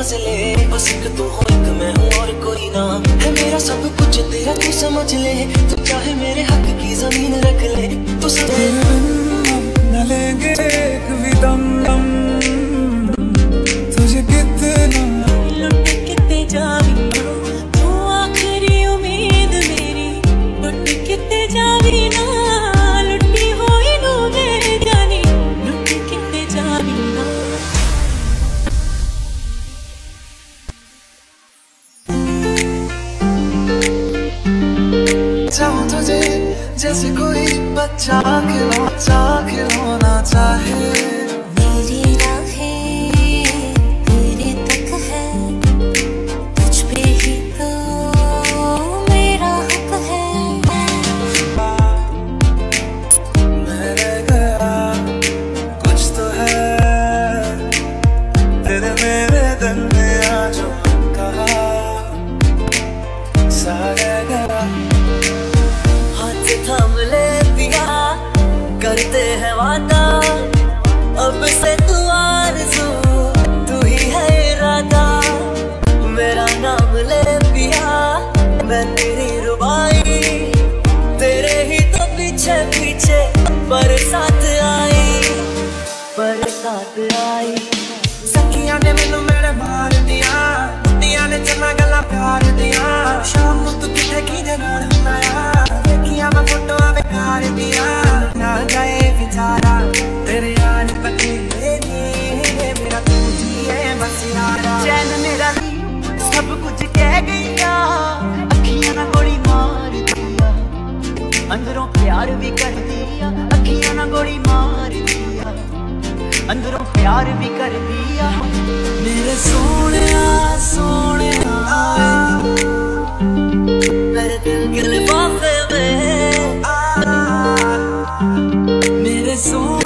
सांस ले, बस एक तू हो एक मैं हूँ और कोई ना है मेरा सब कुछ तेरा तू समझ ले, तू चाहे मेरे हक की जमीन रख ले, तू न लेंगे एक भी दम तुझे कितना लुट कितने जावी तू आखिरी उम्मीद मेरी, लुट कितने जावी ना लुटी होई नो मेरे जानी, लुट कितने जावी ना। चाहूं तुझे जैसे कोई बच्चा खिलौना चाहे, मेरी राहें तेरे तक है, तुझ पे ही तो मेरा हक है। मैं रह गया कुछ तो है तेरे मेरे दिल में आज कहा सा रह गया। हाथ थाम ले पिया करते हैं वादा, अब से तू आरज़ू तू ही है इरादा, मेरा नाम ले पिया मैं तेरी रुबाई, तेरे ही तो पीछे पीछे बरसात आई। सखियां ने मैनू मेरे मार दिया, कुत्तियां ने चन्ना गल्ला प्यार दिया, शाम तू किथे किदे नाल हुंदा आ, देखिया मैं फोटोआं बेकार दिया, ना जाए बेचारा तेरे यार पति मेरा तू जी है बस यारा। चैन मेरा सब कुछ कह गया, अखियां ना गोली मार दिया, अंदरों प्यार भी कर दिया, अखियां ना गोली मार दिया, अंदरों प्यार भी कर दिया। मेरे सोनिया मेरे दिल के लिफाफे में, मेरे सोनिया